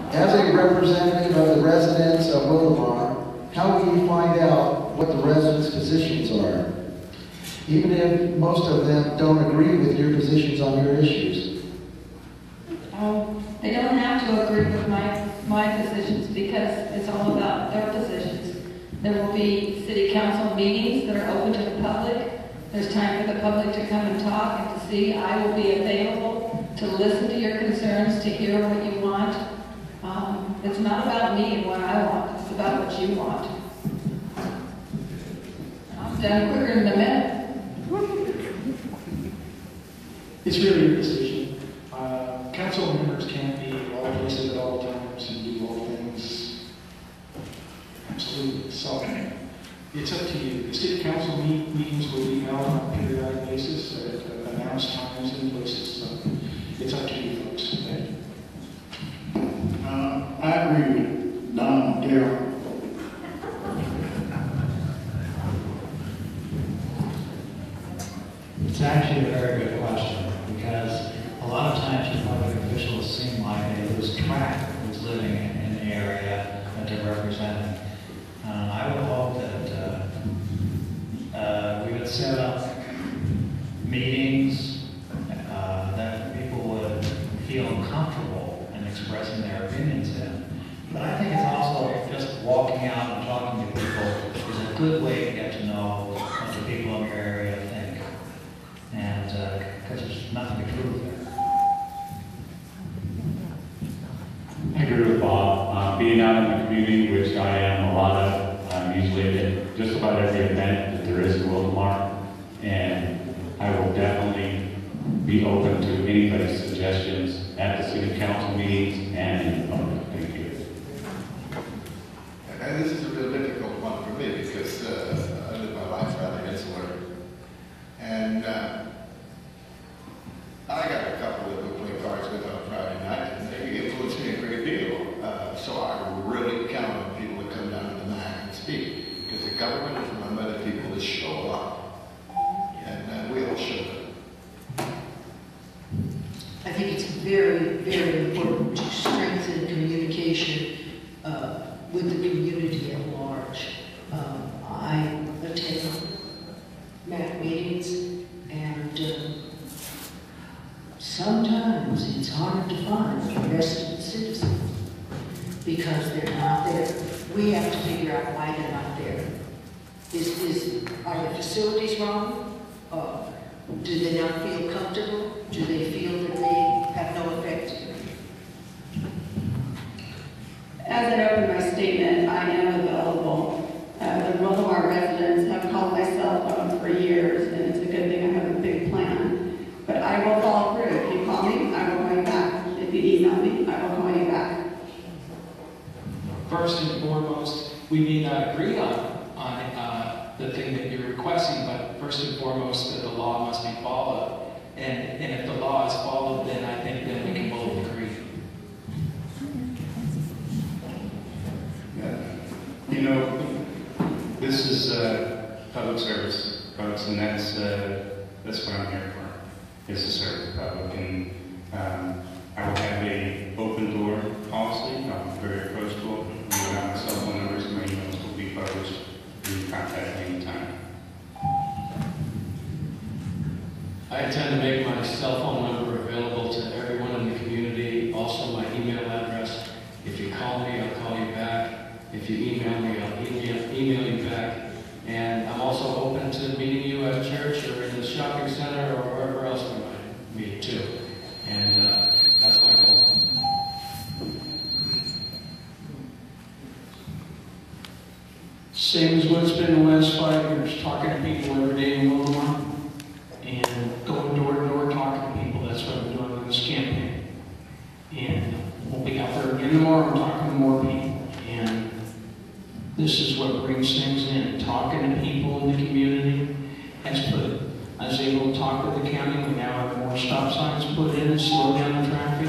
As a representative of the residents of Wildomar, how will you find out what the residents' positions are, even if most of them don't agree with your positions on your issues? They don't have to agree with my positions because it's all about their positions. There will be city council meetings that are open to the public. There's time for the public to come and talk and to see. I will be available to listen to your concerns, to hear what you want. It's not about me and what I want. It's about what you want. I'm done quicker than a minute. It's really your decision. Council members can't be all places at all times and do all things. Absolutely. So it's up to you. The city council meetings will be held on a periodic basis at announced times and places. So it's up to you folks. Thank you. I agree with Don and Darryl. It's actually a very good question, because a lot of times the public officials seem like they lose track of who's living in the area that they're representing. I would hope that we would set up meetings that people would feel comfortable in expressing their opinions in. But I think it's also just walking out and talking to people is a good way to get to know what the people in your area think. And because there's nothing to prove there. I agree with Bob. Being out in the community, which I am a lot of, I'm usually at just about every event that there is in Wildomar, and I will definitely be open to anybody's suggestions at the city council meetings and in the public. Thank you. And this is a real difficult one for me because I live my life rather insular. And I got a couple that would play cards with on Friday night, and they influenced me a great deal. So I really count on people to come down to the MAC and speak, because the government is run by the people that show up, and we all show up. I think it's very, very important to strengthen communication with the community at large. I attend MAC meetings, and sometimes it's hard to find the resident citizens because they're not there. We have to figure out why they're not there. Are the facilities wrong? Do they not feel comfortable? Do they feel that they have no effect? As I opened my statement, I am available. The Wildomar residents have called my cell phone for years, and it's a good thing I have a big plan. But I will follow through. If you call me, I will call you back. If you email me, I will call you back. First and foremost, we may not agree on the thing that you're requesting, but first and foremost, that the law must be followed. And if the law is followed, then I think that we can both agree. You know, this is public service, folks, and that's what I'm here for. Is to serve the public, and I will have a open door policy. I'm very approachable. You know, my cell phone numbers and my emails will be published. You can contact me anytime. I intend to make my cell phone number available to everyone in the community, also my email address. If you call me, I'll call you back. If you email me, I'll email you back. And I'm also open to meeting you at church or in the shopping center or wherever else we might meet too. And that's my goal. Same as what it's been the last 5 years, talking to people every day in Wildomar and going door to door talking to people. That's what I'm doing in this campaign. And we'll be out there again tomorrow talking to more people. And this is what brings things in, talking to people in the community. As put, I was able to talk with the county. We now have more stop signs put in and slow down the traffic.